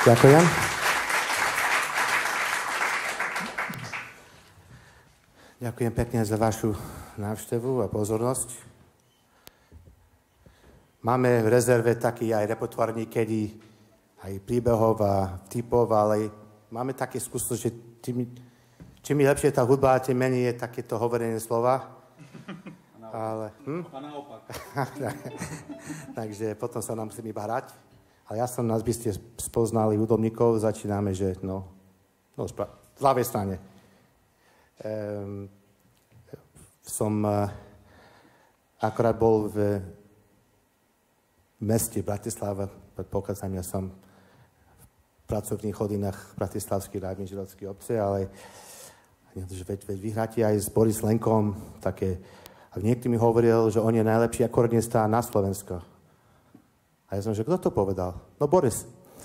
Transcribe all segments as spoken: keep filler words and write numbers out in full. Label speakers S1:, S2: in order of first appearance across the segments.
S1: Ďakujem. Ďakujem pekne za vašu návštevu a pozornosť. Máme v rezerve taký aj repertoár niekedy, aj príbehov a typov, ale máme také skúsenosť, že čím, čím je lepšie tá hudba, tým menej je takéto hovorenie slova. Ale, hm?
S2: A naopak.
S1: Takže potom sa nám musím iba hrať. Ale ja som, nás by ste spoznali hudobníkov, začíname, že no, no z ľavej strane. Um, som uh, akorát bol v meste Bratislava, predpokladám, ja som v pracovných hodinách Bratislavskej rábinžerovskej obce, ale veď, veď vyhráte aj s Boris Lenkom také, a niekto mi hovoril, že on je najlepší akordista na Slovensko. A ja som, že kto to povedal? No Boris.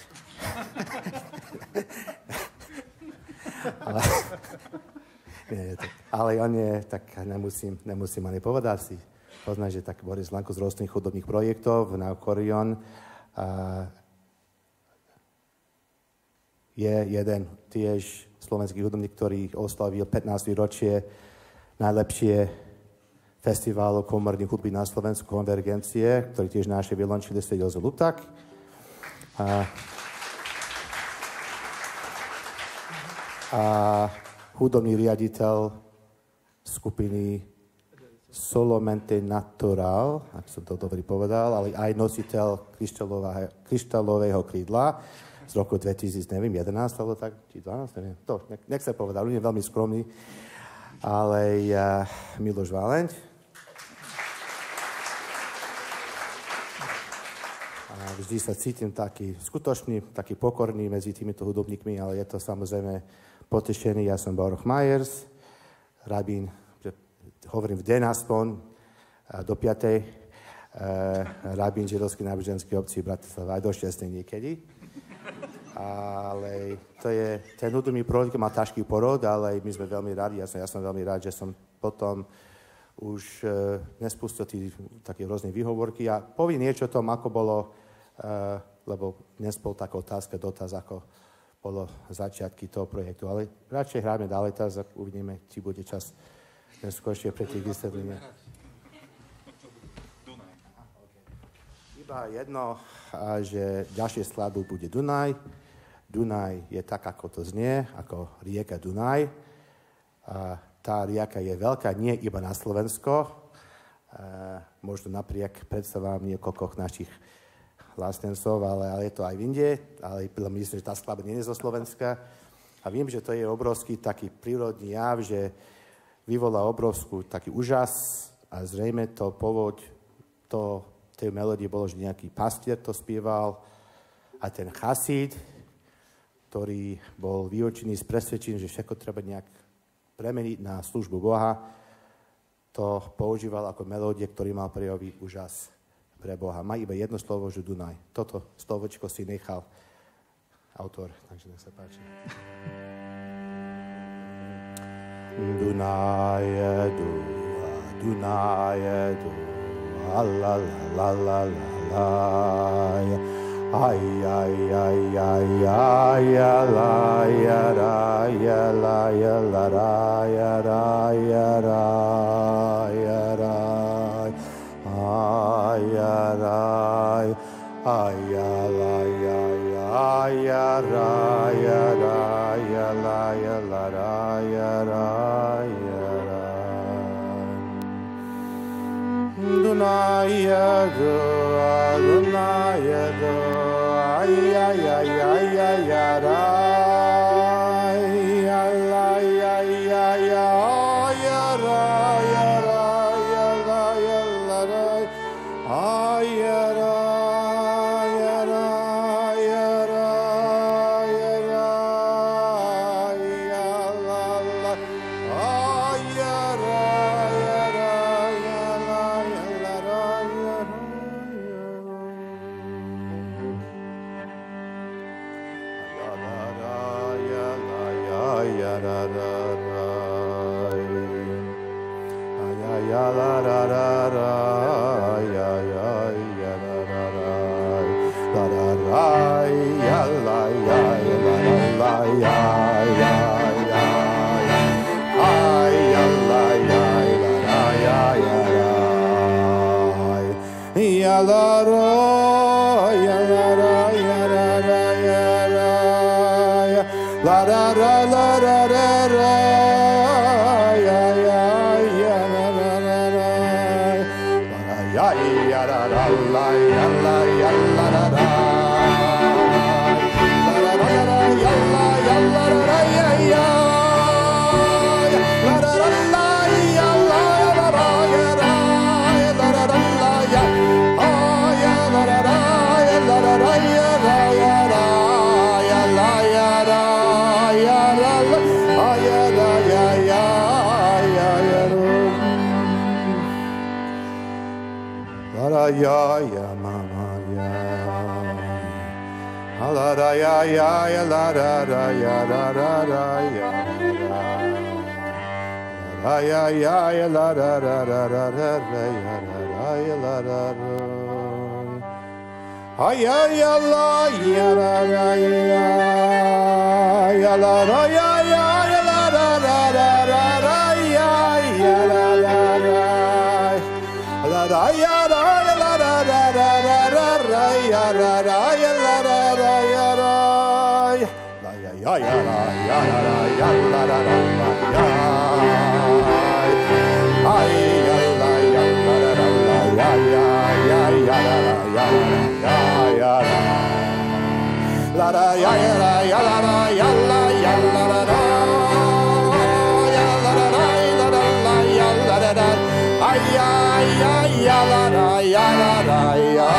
S1: ale, nie, tak, ale on je, tak nemusím, nemusím ani povedať si. Poznám, že tak Boris Lanko z rôznych hudobných projektov na akordeón je jeden tiež slovenský hudobník, ktorý oslavil pätnáste výročie najlepšie festivalu komorných hudby na Slovensku Konvergencie, ktorý tiež naše violončili ste Jozef Lutak. A, a hudobný riaditeľ skupiny Solamente Natural, ak som to dobre povedal, ale aj nositeľ kryštálového krídla z roku dvetisíc jedenásť, alebo tak, či dvanásť, neviem. To, nech sa povedal, on je veľmi skromný, ale uh, Miloš Váleň. Vždy sa cítim taký skutočný, taký pokorný medzi týmito hudobníkmi, ale je to samozrejme potešený. Ja som Baruch Myers, rabín, hovorím v deň aspoň, do piatej, rabín židovskej náboženskej obci Bratislava, aj do šiestej niekedy. Ale to je, ten hudobný projekt má ťažký porod, ale my sme veľmi radi, ja som, ja som veľmi rád, že som potom už uh, nespustil tí také rôzne výhovorky a poviem niečo o tom, ako bolo, uh, lebo dnes bol taká otázka, dotaz, ako bolo začiatky toho projektu. Ale radšej hráme ďalej, teraz uvidíme, či bude čas neskôršie pre tých vysvetlenia. Iba jedno, že ďalšie skladbu bude Dunaj. Dunaj je tak, ako to znie, ako rieka Dunaj. A tá rieka je veľká, nie iba na Slovensko. E, možno napriek predstavám niekoľko našich vlastencov, ale, ale je to aj v Indie. Ale myslím, že tá skladba nie je zo Slovenska. A viem, že to je obrovský taký prírodný jav, že vyvolá obrovskú taký úžas a zrejme to pôvod to, tej melódie bolo, že nejaký pastier to spieval a ten chasíd, ktorý bol vyučený z presvedčenia, že všetko treba nejak premeniť na službu Boha, to používal ako melódie, ktorý mal prejaviť úžas pre Boha. Má iba jedno slovo, že Dunaj. Toto slovočko si nechal autor, takže nech sa páči. Dunaje, dua, Dunaje, dua, la la la la la la. Ay, ay, ay, ay, ay, la, ya, ra, ya, la, ya, la, ra, ya, ra, ya, ra, ya, ra, ay, ya, ra, ay, ya, la, ya, ya, ya, ra, ya, ra, ya, la, ya, la, ra, ya, ra, ya, ra. Dunaya, Dunaya, ay, ay, ay, ay, ay, ay, ay, ay, ay, la la la ya la ya la la la. La la la la ya la ya la la la ya ya. La la la la ya la ya la la ya la. La la la la ya. Oh ya la la la ya la la la ya la ya la. Ya la ya la ya la la. Oh ya la ya ya ya ya la. La la ya ya mama ya. La da ya ya ya la da da ya da da da ya la. La ya ya ya la da da da da da ya da da ya la da da. Ay ya ya la ya la la ya ya la la ya ya ya la da da da da da ya ya la la la. La da ya da ya la da da da da da ya da da ya la da da ya da. La ya ya ya la ya la la ya la da da ya. Ay ya la ya la da da ya ya ya ya la ya ya ya la. La da ya ya la ya la la ya la ya la la la. Ya la la la la la ya la da da. Ay ya ya ya la da ya la da ya.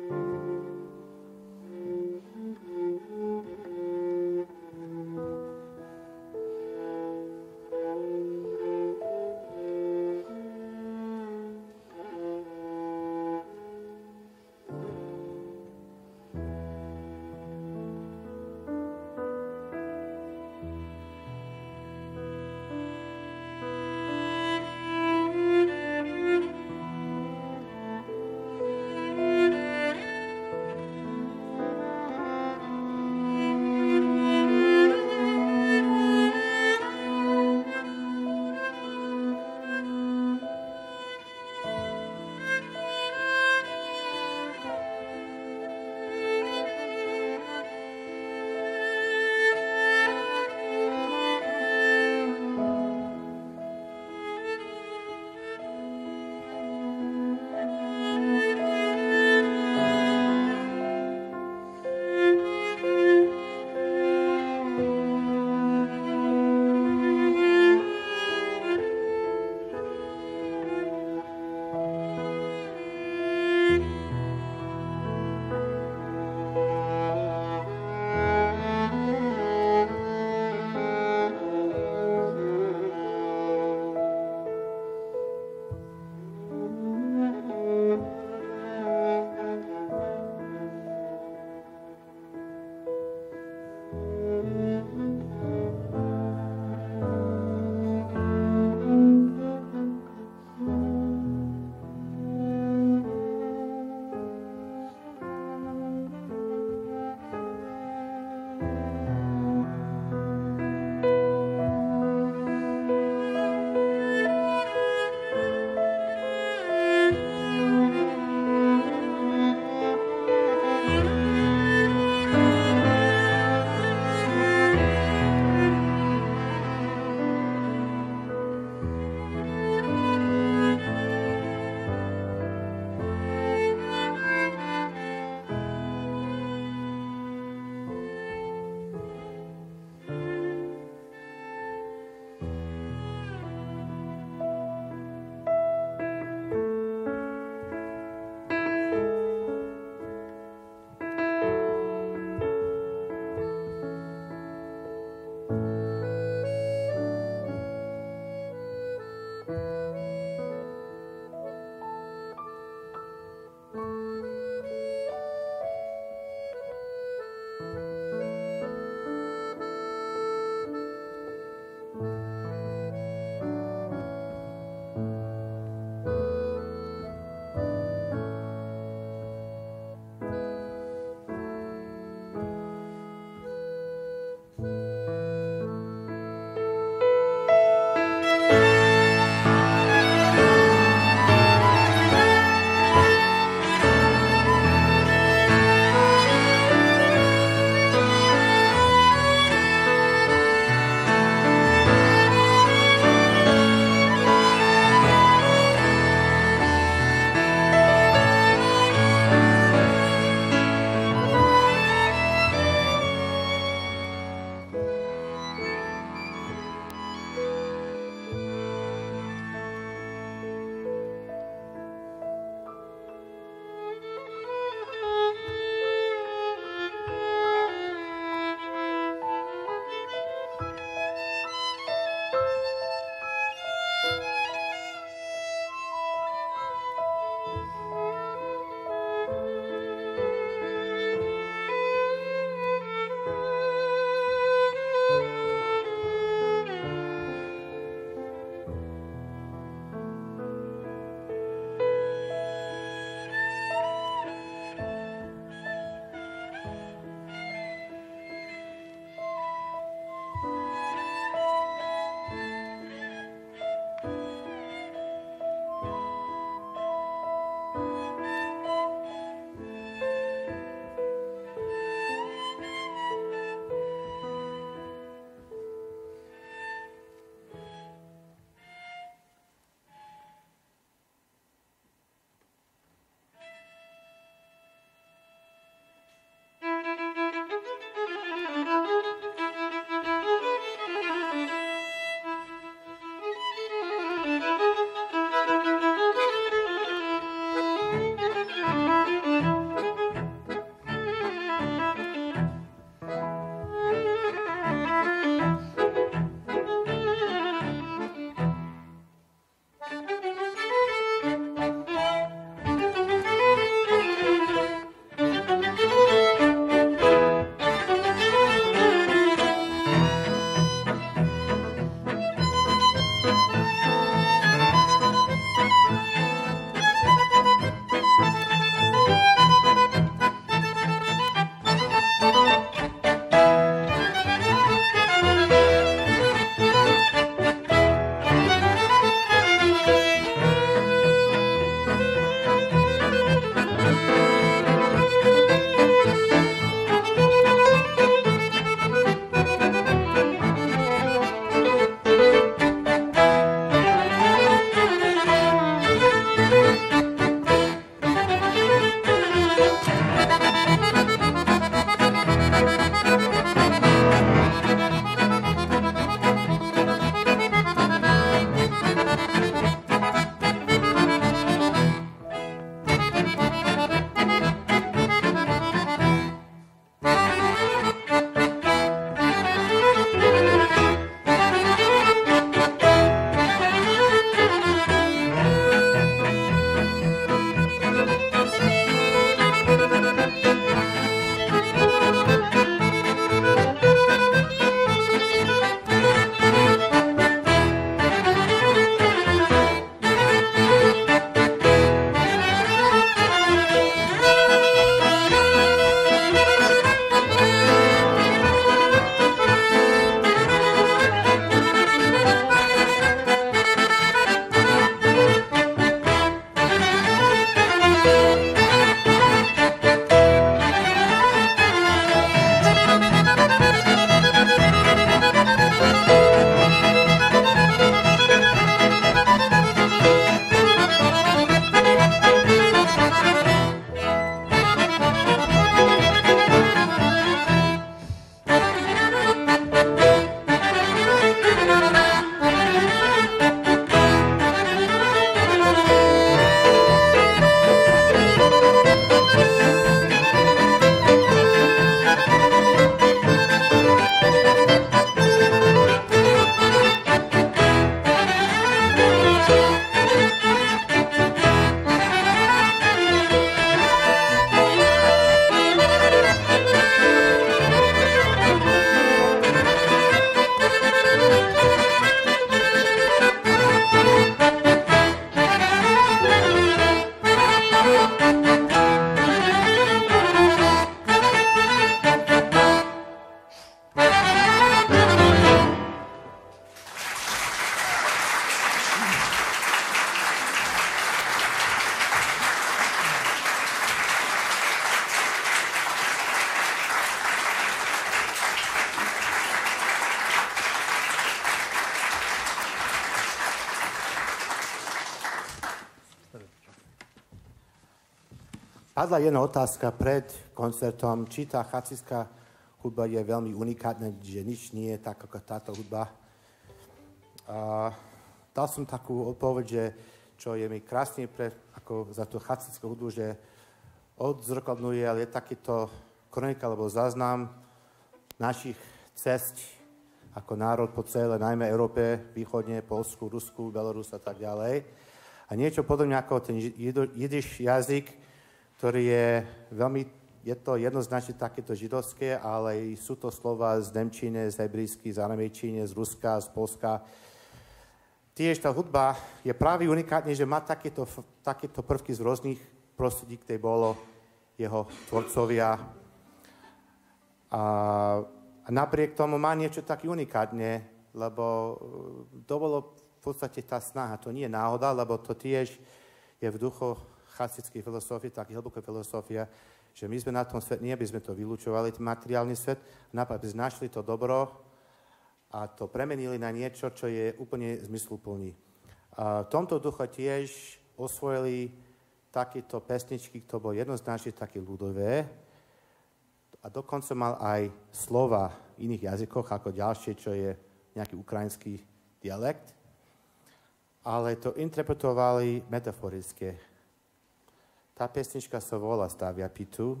S1: Padla jedna otázka pred koncertom, či tá chacická hudba je veľmi unikátna, že nič nie je tak, ako táto hudba. A dal som takú odpoveď, že čo je mi krásne pre, ako za tú chacickú hudbu, že odzrkadľuje, ale je takýto kronika alebo záznam našich cest ako národ po celé, najmä Európe, východne, Polsku, Rusku, Belorus a tak ďalej. A niečo podobne ako ten jidiš jazyk, ktorý je veľmi, je to jednoznačne takéto židovské, ale sú to slova z nemčiny, z hebrejsky, z aramejčiny, z Ruska, z Polska. Tiež tá hudba je práve unikátne, že má takéto, takéto prvky z rôznych prostredí, kde bolo jeho tvorcovia. A, a napriek tomu má niečo také unikátne, lebo to bolo v podstate tá snaha. To nie je náhoda, lebo to tiež je v duchu chacickej filozofie, taký hlboká filozofia, že my sme na tom svete, nie aby sme to vylúčovali, ten materiálny svet, naopak by našli to dobro a to premenili na niečo, čo je úplne zmysluplný. A v tomto duchu tiež osvojili takéto pesničky, to bolo jednoznačne také ľudové a dokonca mal aj slova v iných jazykoch ako ďalšie, čo je nejaký ukrajinský dialekt, ale to interpretovali metaforické. Tá pesnička sa volá Stavia pitu,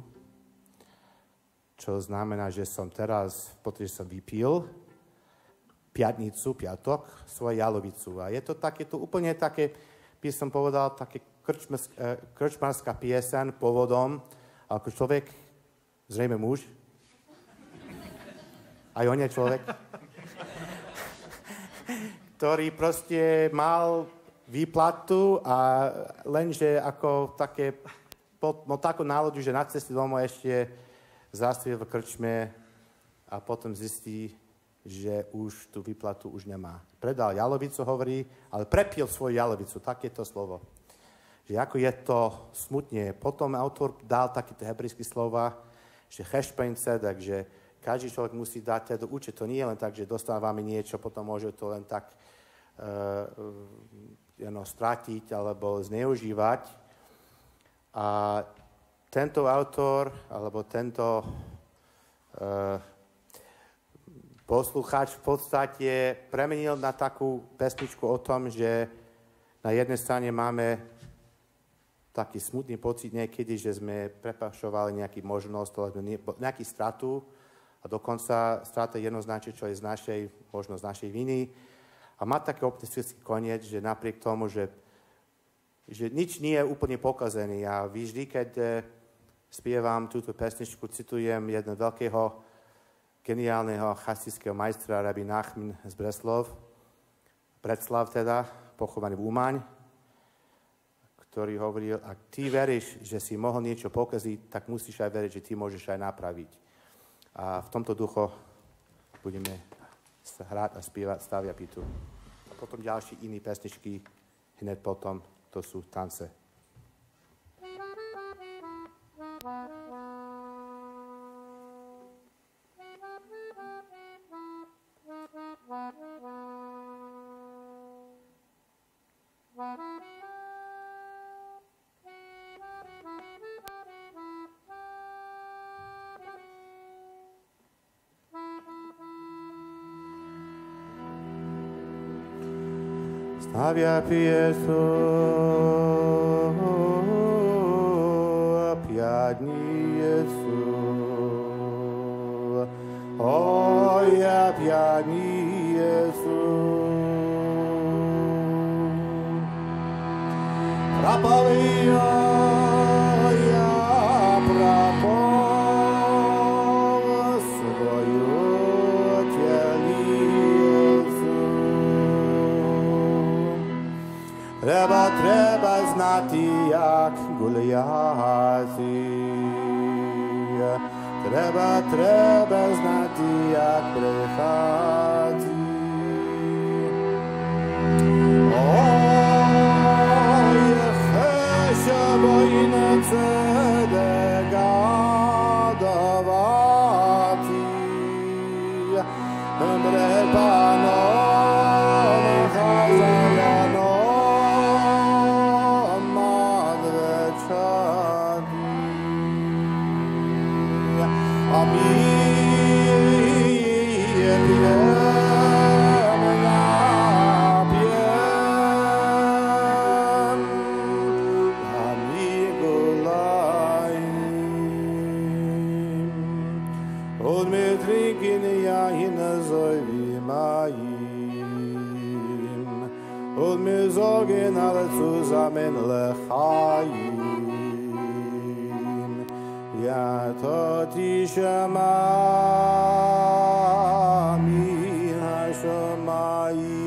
S1: čo znamená, že som teraz, pretože som vypil piatnicu, piatok, svoju jalovicu. A je to také, to úplne také, by som povedal, také krčmarská pieseň pôvodom, ako človek, zrejme muž, aj on je človek, ktorý proste mal výplatu a lenže ako také, mal takú náladu, že na ceste domov ešte zastavil v krčme a potom zistí, že už tú výplatu už nemá. Predal jalovicu, hovorí, ale prepil svoju jalovicu, takéto slovo. Že ako je to smutne. Potom autor dal takéto hebrejské slova, že chešpeň sedek, že každý človek musí dať teda učiť. To nie je len tak, že dostávame niečo, potom môže to len tak uh, Jeno, stratiť alebo zneužívať. A tento autor, alebo tento uh, poslucháč v podstate premenil na takú pesničku o tom, že na jednej strane máme taký smutný pocit niekedy, že sme prepašovali nejaký možnosť, alebo nejaký stratu a dokonca strata jednoznačne, čo je z našej, možno z našej viny. A má taký optimistický koniec, že napriek tomu, že, že nič nie je úplne pokazený. A vždy, keď eh, spievam túto pesničku, citujem jedného veľkého, geniálneho chastického majstra, rabí Nachman z Breslov, Breclav teda, pochovaný v Umaň, ktorý hovoril, ak ty veríš, že si mohol niečo pokaziť, tak musíš aj veriť, že ty môžeš aj napraviť. A v tomto duchu budeme sa hrať a spievať Stavia pitu. A potom ďalší iní pesničky, hneď potom, to sú tance. Stavia pietu a piatnicu, oja piatnicu. Prapovia ja prapov svoju telicu. Treba, treba znati jak guljati. Treba, treba znati jak prehati. Oj, heša bojnice dega davati. Mbre pano hazajano madvečati. Shamayim Ulmizogin al-Zuzamin Lechaim Yatoti Shema Min HaShamayim.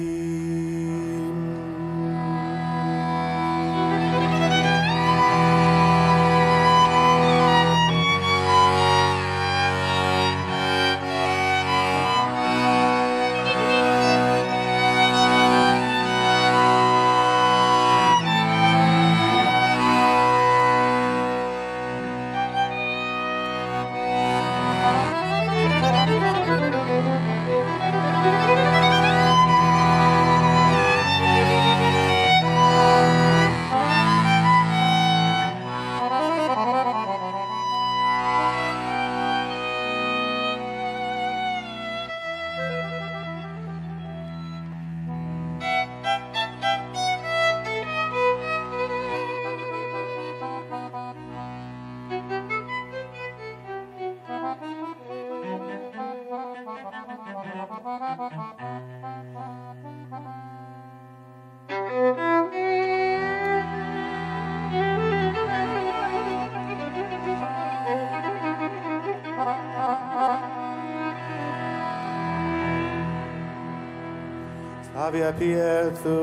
S1: Slavia Pietu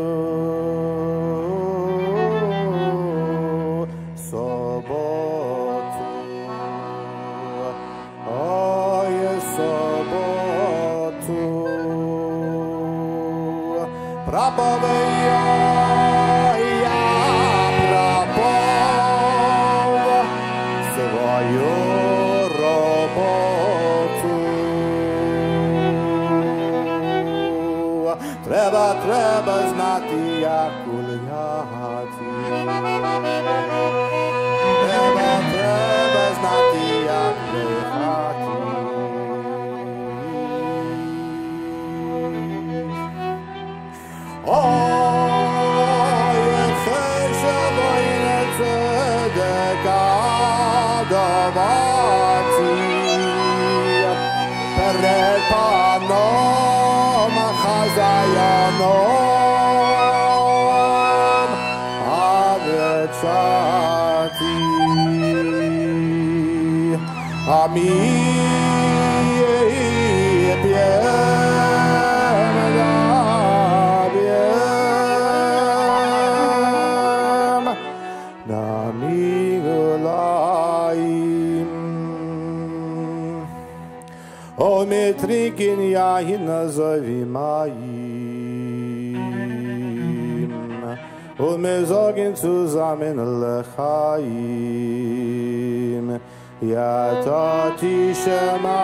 S1: sobotu, oje sobotu, prapoveja ja prapov svoju robotu. Treba, treba znati jak uljati. Treba, treba znati jak lehati. Oje fejše vojne cedeka dovati pred panom Chazajanom avečati. A mi pjem nabjem na Miglaim. O metrikin jahin nazови moim, und wir sorgen zusammen lechaim. Ja, Tati Shema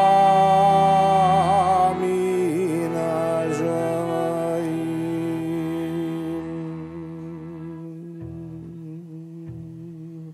S1: min HaShamayim.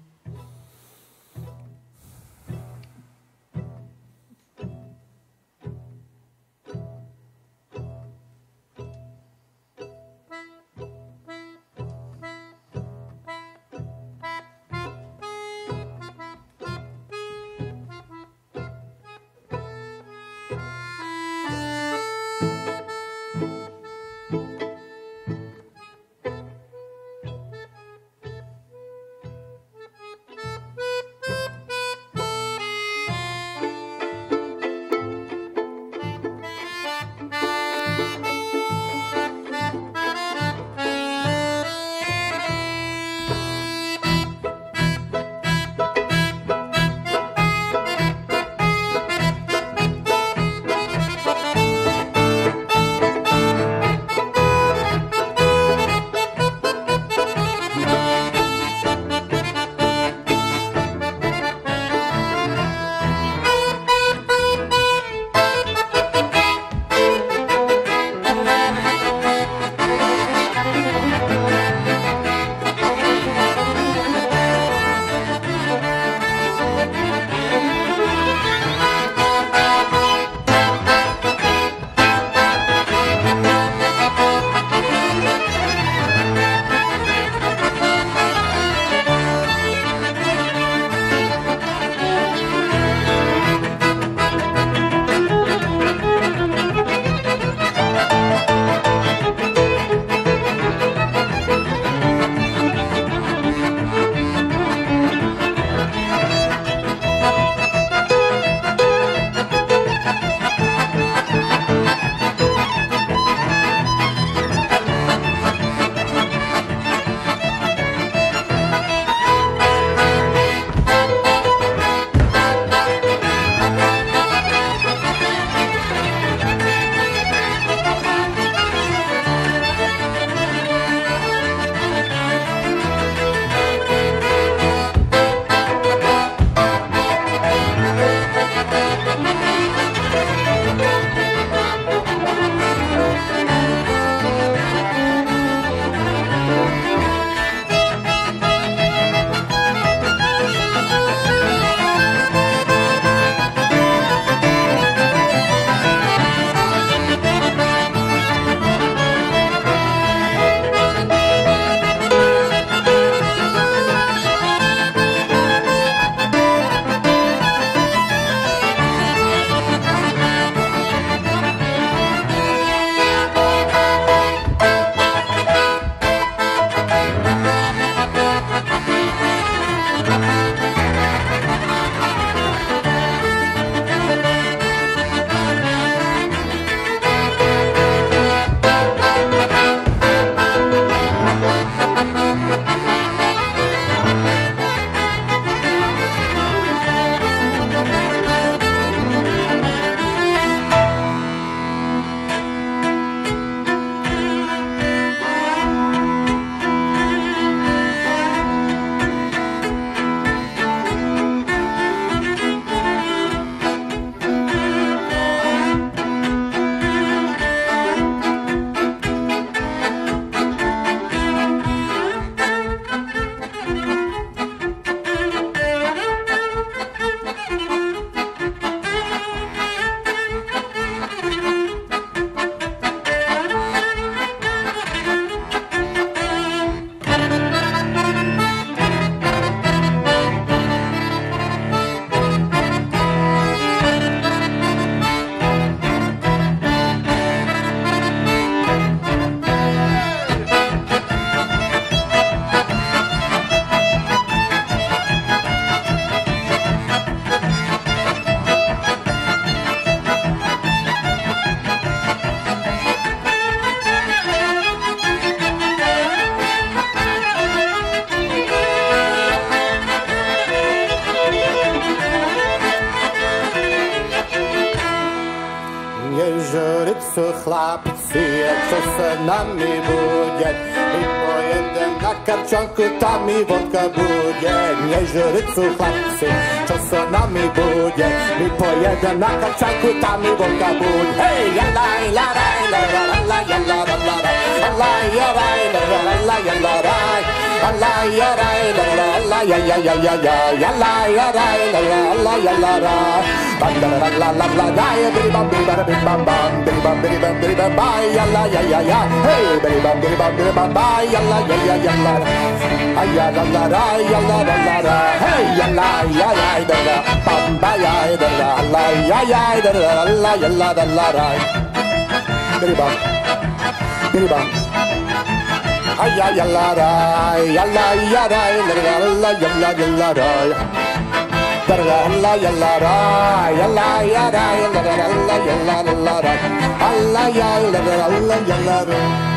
S1: nežurit sú chlapci, čo sa nami bude. My pojedem na Karčanku, tam mi vodka bude. Nežurit sú chlapci, čo sa nami bude. My pojedem na Karčanku, tam mi vodka bude. Hej, jalaj, laraj, laraj, laraj, laraj, laraj, laraj, laraj, laraj, laraj, laraj. Allah ya rai la la la ya ya ya ya ya ya la ya rai la la la ya la la bam la la la la la la ya bim bam bim bam bam bam bim bam bim bam bim bam ba ya la ya ya ya hey bim bam bim bam bim bam ba ya la ya ya ya la ay ya la la la ya la la la la hey ya la ya la da la bam ba ya da la la ya ya da la la ya la da la la bim bam bim bam ay ay ya la la ya la ya la la la ya la ya la la da la la ya la la ya la ya la ya la la ya la la la Allah ya la la la ya la la.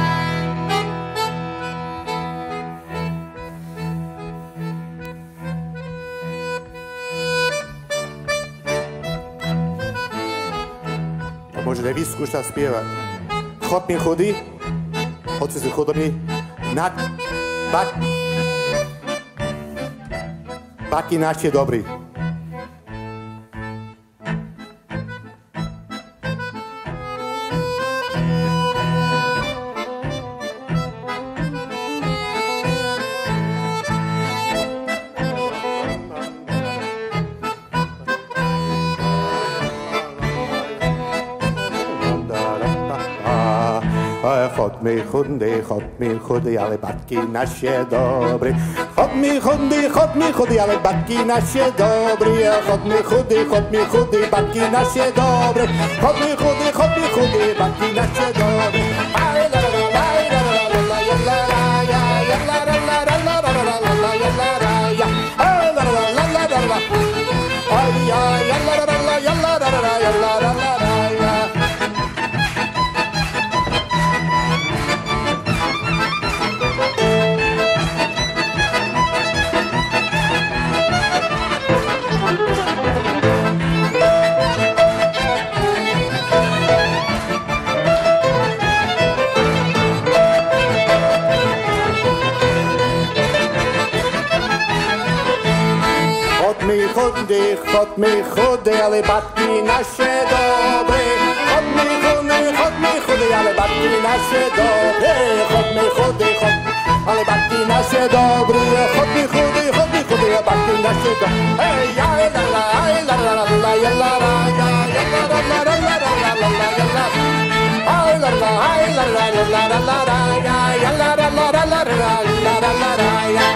S1: A môžete vyskúšať spievať. Chod mi chody, hoci sú chudobní, nad bak, baky naši dobrí. Chod mi chudý, chod mi chudý, ale batky naše dobrý. Chod mi chudý, chod mi chudý, ale batky naše dobrý. Chod mi chudý, chod mi chudý, batky naše dobrý. Chod mi chudý, chod mi chudý, batky naše dobrý. Aj la la la la la la la la la ya la la la la la la la la la ya la la ya. Ay la la la la la la. Ay ya ya la la la ya la la la ya la la la ya. Chudý, chod mi chudý, ale batky naše dobré. Chod mi chudý, chod mi chudý, ale batky naše dobré. Chod mi chudý, chod, ale batky naše dobré. Chod mi chudý, chod mi chudý, ale batky naše dobré. Hej, ja la la, aj la la la la, ja la la, ja ja la la la la la la la la la, ja la. Aj la la, aj la la la la la la la, ja ja la la la la la la la la la la, ja.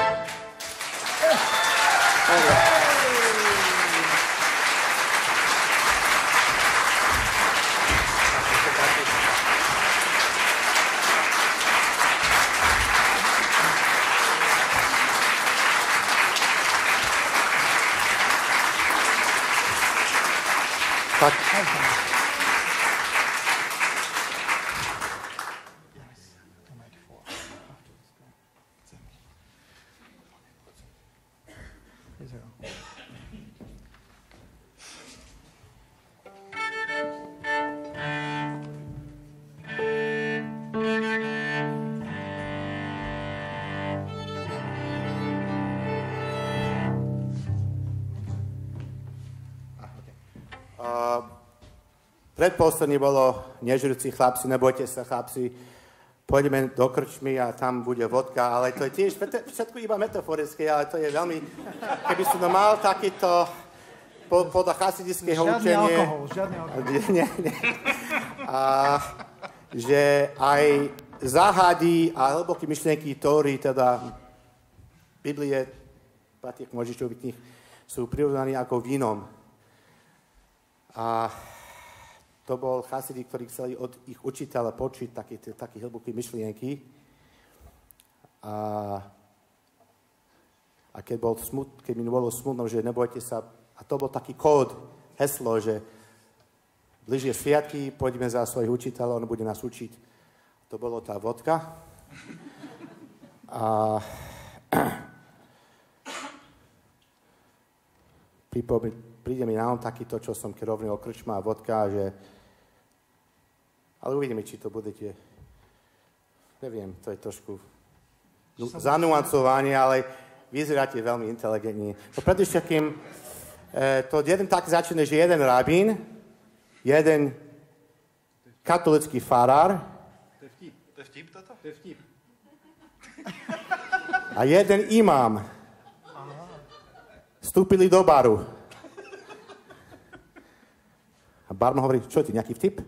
S1: Tak. Predposledný bolo nežrúci chlapci, nebojte sa chlapci, pôjdeme do krčmy a tam bude vodka, ale to je tiež všetko iba metaforické, ale to je veľmi, keby som mal takýto podľa chasidického učenie. Žiadny alkohol, žiadny alkohol. Nie, nie. A že aj záhady a hlboké myšlienky Tóry, teda Biblie, Patriek Mojžišových kníh, sú prirovnaní ako vínom. A to bol chasidi, ktorí chceli od ich učiteľa počuť také, také hlboké myšlienky. A, a keď, bol smut, keď mi bolo smutno, že nebojte sa, a to bol taký kód, heslo, že blížie sviatky, poďme za svojich učiteľov, on bude nás učiť. To bolo tá vodka. A príde mi na on takýto, čo som keď rovnil krčma a vodka, že Ale uvidíme, či to budete... Neviem, to je trošku zanuancovanie, ale vyzeráte veľmi inteligentní. No pretože kým e, to jeden tak začína, že jeden rabín, jeden katolický farár.
S2: To je vtip. To je vtip toto? To je vtip.
S1: A jeden imám vstúpili do baru. A barman hovorí, čo ty, nejaký vtip?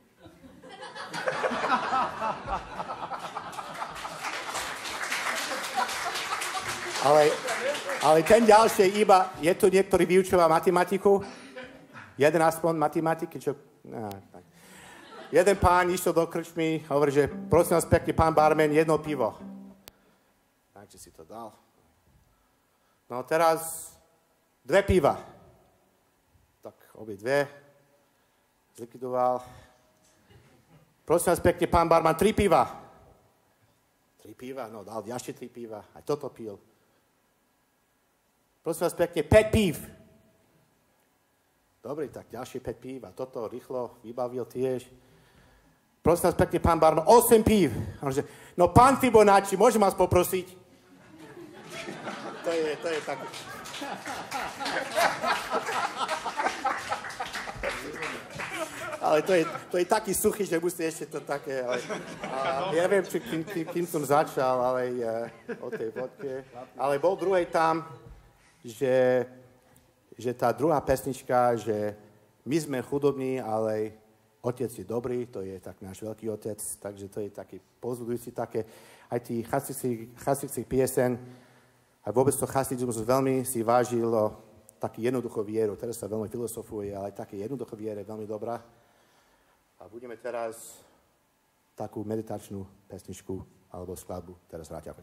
S1: Ale, ale ten ďalší iba, je tu niektorý vyučová matematiku? Jeden aspoň matematiky, čo... No, tak. Jeden pán išiel do krčmy, hovorí, že prosím vás pekne, pán barman, jedno pivo. Takže si to dal. No teraz dve piva. Tak obie dve. Zlikvidoval. Prosím vás pekne, pán barman, tri piva. Tri piva, no dal ďalšie tri piva. Aj toto pil. Prosím vás pekne, päť pív. Dobre, tak ďalšie päť pív. A toto rýchlo vybavil tiež. Prosím vás pekne, pán barman, osem pív. No pán Fibonacci, môžem vás poprosiť? To je, to je tak. Ale to je, to je taký suchý, že musí ešte to také... Ale, a, ja neviem, či, kým, kým, kým som začal, ale uh, o tej vodke. Ale bol druhej tam, že, že tá druhá pesnička, že my sme chudobní, ale otec je dobrý, to je tak náš veľký otec, takže to je taký povzbudujúci, také aj tí chasicích piesen, a vôbec to chasidizmus veľmi si vážilo taký jednoduchú vieru. Teraz sa veľmi filozofuje, ale také jednoduchú viera je veľmi dobrá. A budeme teraz takú meditačnú pesničku alebo skladbu teraz hrať.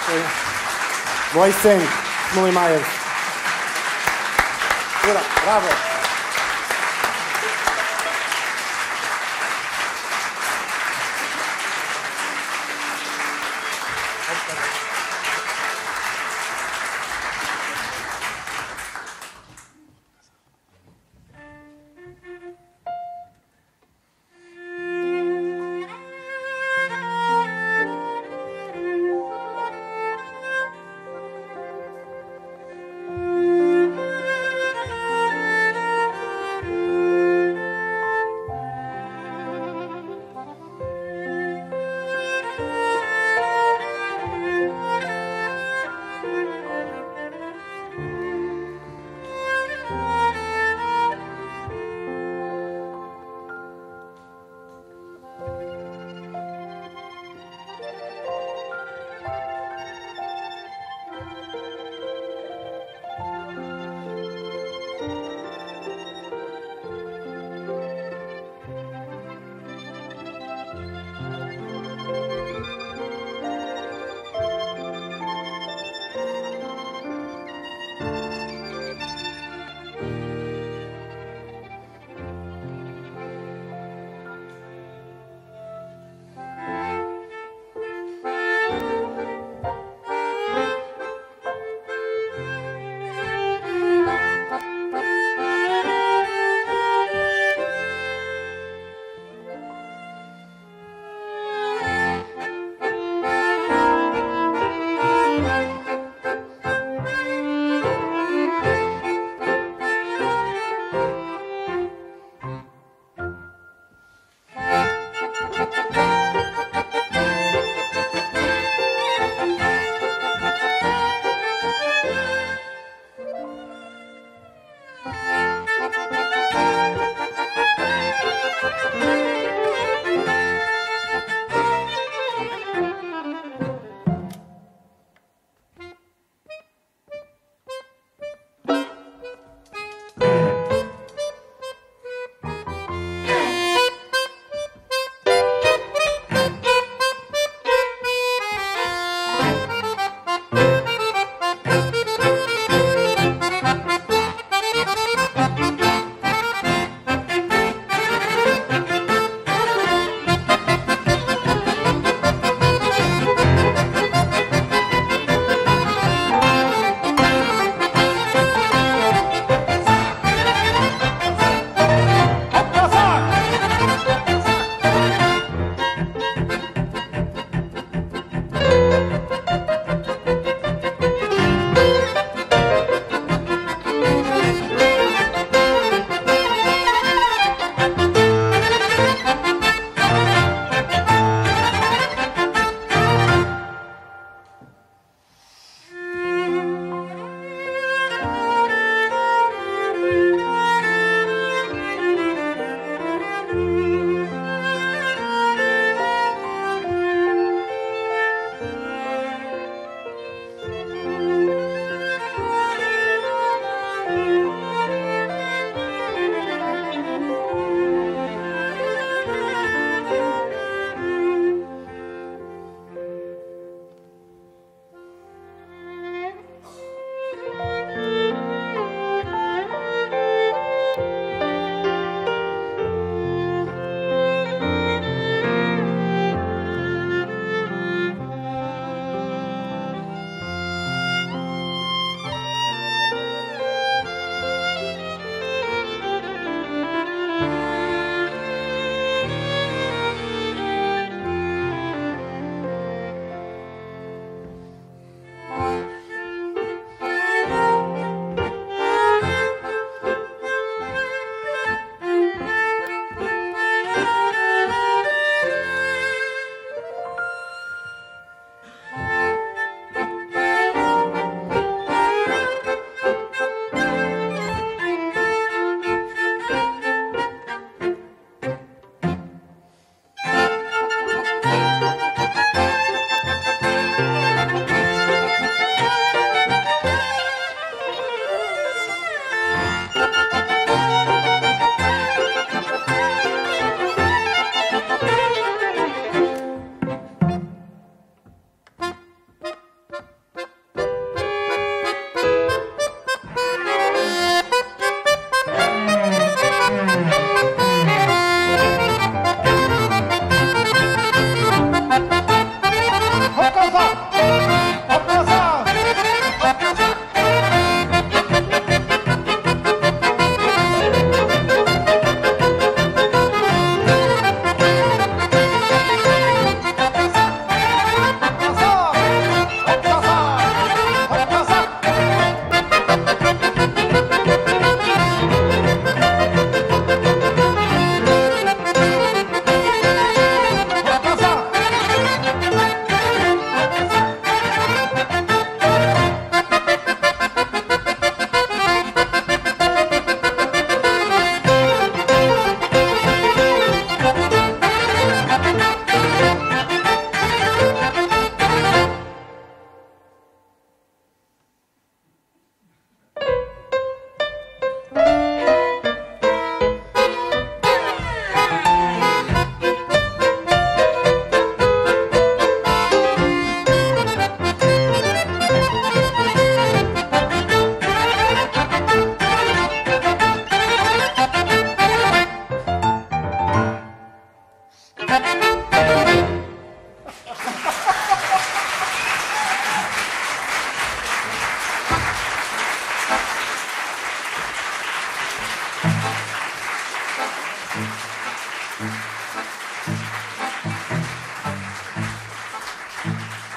S1: Môj syn, môj Majer. Ura, bravo.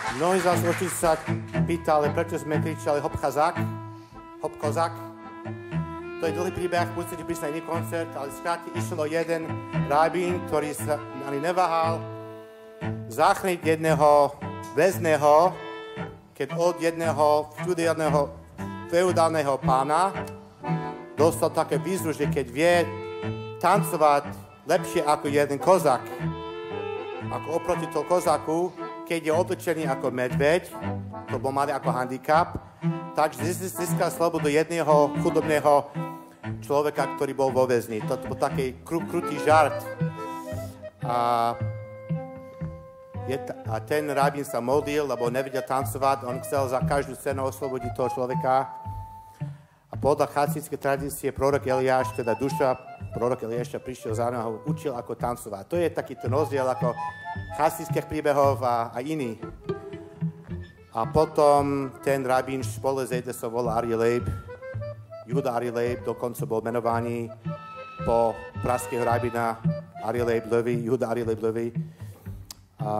S1: Mnohí z vás určite sa pýtali, prečo sme kričali hop chazák, hop kozák. To je dlhý príbeh, musíte prísť na iný koncert, ale skráti išlo jeden rabín, ktorý sa ani neváhal záchniť jedného väzného, keď od jedného feudálneho, feudálneho pána dostal také výzvu, že keď vie tancovať lepšie ako jeden kozák, ako oproti toho kozáku, keď je otočený ako medveď, to bol mali ako handicap, takže získal slobodu jedného chudobného človeka, ktorý bol vo väzni. To bol taký kru, krutý žart. A, je t- a ten rabín sa modlil, lebo nevedel tancovať, on chcel za každú cenu oslobodiť toho človeka. A podľa chasídskej tradície prorok Eliáš, teda duša prorok Eliáša prišiel za neho, učil ako tancovať. To je taký ten rozdiel ako chasídskych príbehov a, a iný. A potom ten rabín špole zejde sa volá Ari Leib. Juda Ari Leib dokonca bol menovaný po pražského rabína Ari Leib Levi, Juda Ari Leib Levi. A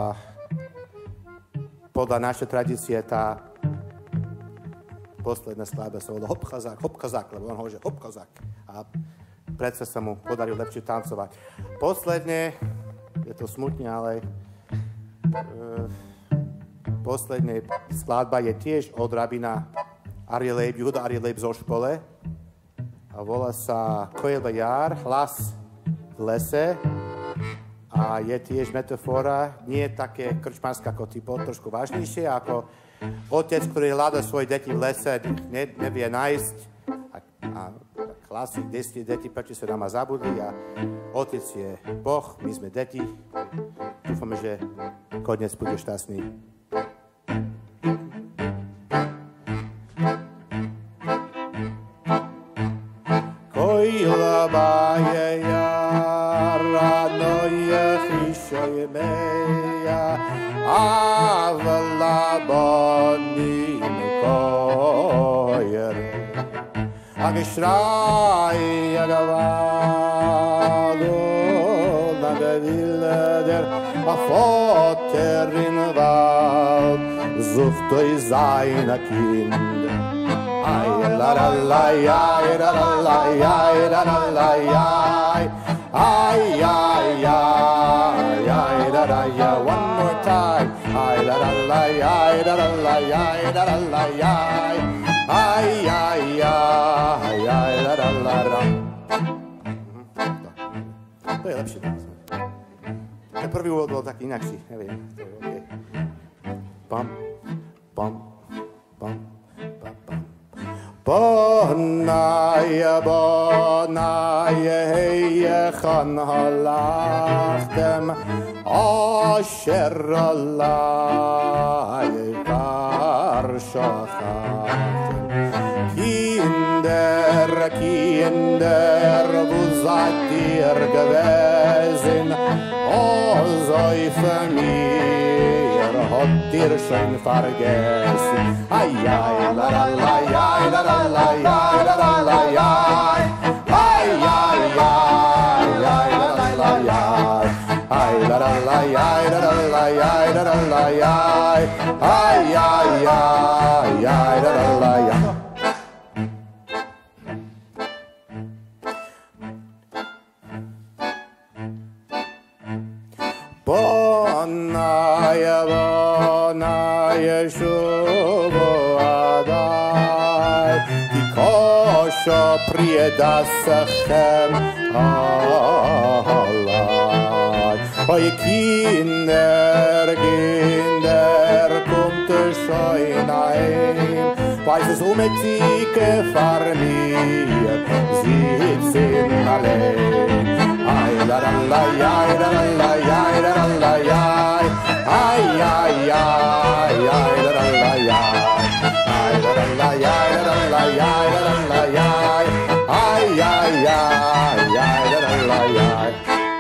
S1: podľa našej tradície tá posledná skladba sa volá hop chazák, hop chazák, lebo on hovorí, že hop chazák. A predsa sa mu podarilo lepšie tancovať. Posledne, je to smutne, ale uh, posledná skladba je tiež od rabína Ari Leib, Juda Ari Leib zo špole a volá sa Koel Jar, hlas v lese a je tiež metafora, nie je také krčmanská ako typo, trošku vážnejšie, ako otec, ktorý hľadá svoje deti v lese, ne, nevie nájsť a, a hlasí desať deti, prečo sa nám zabudli a otec je Boh, my sme deti. Dúfame, že koniec bude šťastný. Koila baje jara, no je chišoj meja, a vla bonim kojer. A geschrei a gavado, na gevilder, a foter in Wald, sucht euch seine Kinder. Ay la la la ay la la la ay la la la ay ay ay ay ay la la ya one more time ay la la la ay la la la ay la la la ay ay ay ay ay la la la la. To je lepšie. Ten prvý úvod bol taký inakší, neviem. Pam pam pam pam pam. Bonai, bonai, hey, chan halachtem, asher alai karshachtem. Kinder, kinder, wo seid ihr gewesen? O, sei für mir, habt ihr schon vergessen? Ay, ay, la, la, la, ay, la, la, la, ay, la, la, la, ay. Ay, ay, ay, ay, la, la, la, ay. Ay, la, la, la, ay, la, la, la, ay, la, la, la, ay. Ay, ay, ay, ay, la, la, la, ay. Bonaya, bonaya, shuvadai, ki kosho priedasachem alai. Oy, kinder, kinder, kommt scheinaim, weiß es um etike far mir, sitzen allein. Ay la la la ay la la la ay la la la ay ay ay ay ay la la la ay la la la ay la la la ay la la la ay ay ay ay ay la la la ay.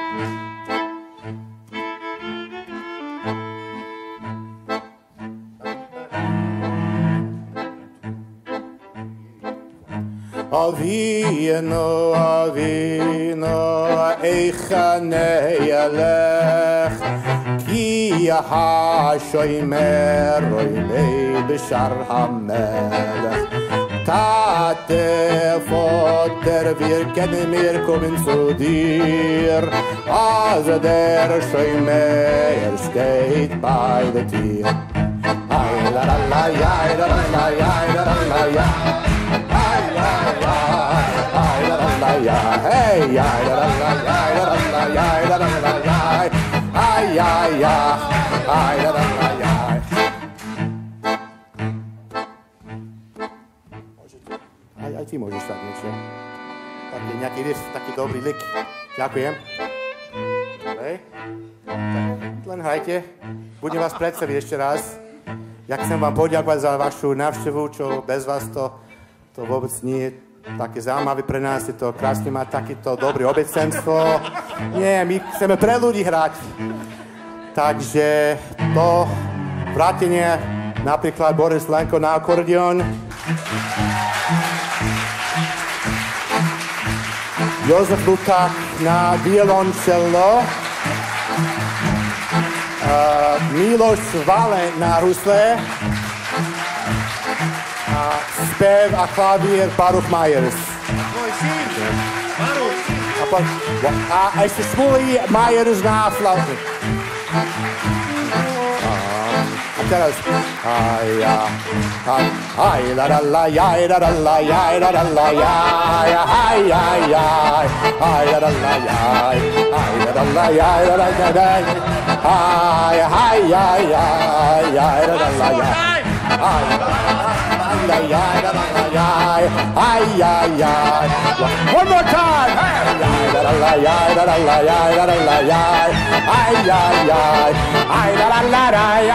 S1: Avinu, Avinu, eicha ne'yalech, ki השוי מרוי מי בשאר המלך Tate fotter wir kennen mir kommen zu dir Also der Schäumer steht bei der Tür Ay la la la ya la la la ya la la la ya Ay la la ay la la la ya hey ya la la la ya la la la ya la la la ya Ay ya ya ay la la la ya Aj, aj ty môžeš tak niečo. Taký nejaký vieš, taký dobrý lik. Ďakujem. Hej. Tak, len hrajte. Budem vás predstaviť ešte raz. Ja chcem vám poďakovať za vašu návštevu, čo bez vás to, to vôbec nie je také zaujímavé pre nás. Je to krásne mať takýto dobrý obecenstvo. Nie, my chceme pre ľudí hrať. Takže to vrátenie, napríklad Boris Lenko na akordeón. Jozef Luták na violoncello, uh, Miloš Vale na husle a spev a klavír Baruch Myers.
S2: Tvoj syn, Baruch.
S1: A, po, a ešte Smuley Myers na flautu. A teraz aj ja aj la la la ja la la la ja la la la ja aj aj aj aj la la la ja aj la la la ja la la la aj aj aj aj aj la la la ja aj la ja la la ja ay ay ay one more time la la la ja la la la ja la la la ja ay ay ay ay la la la ja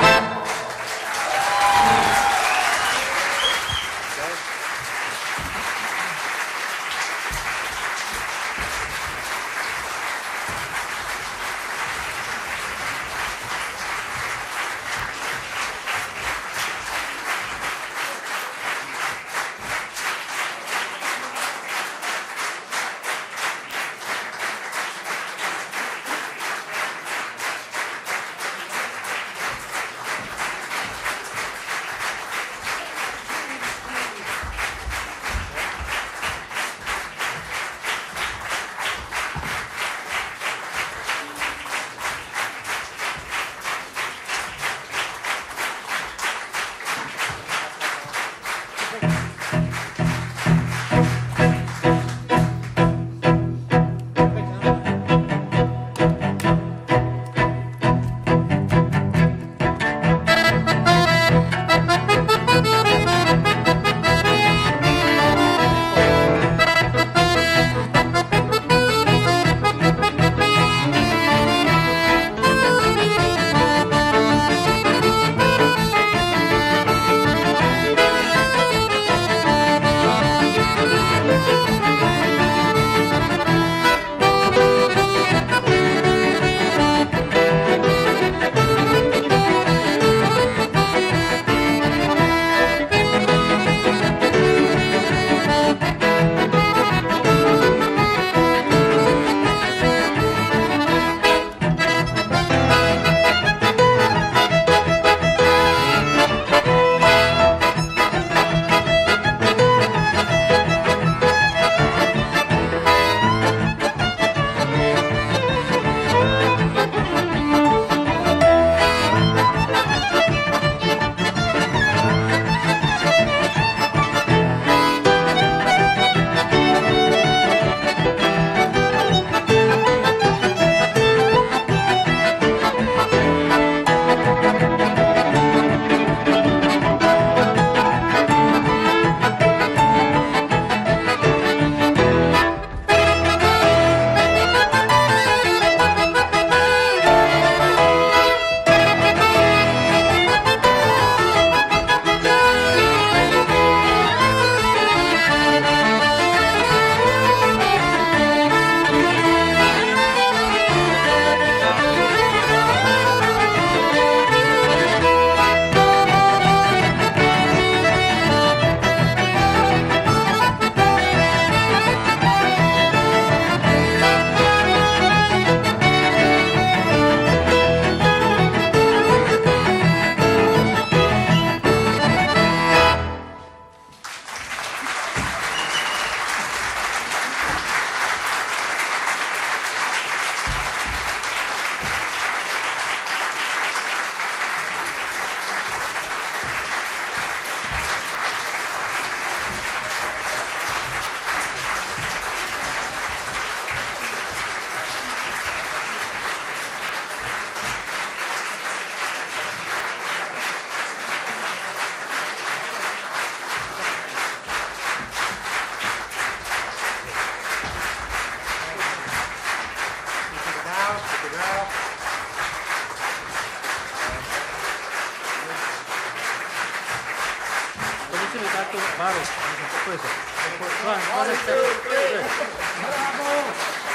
S2: táto, Maru, pokoj sa. Pokoj sa. Bravo!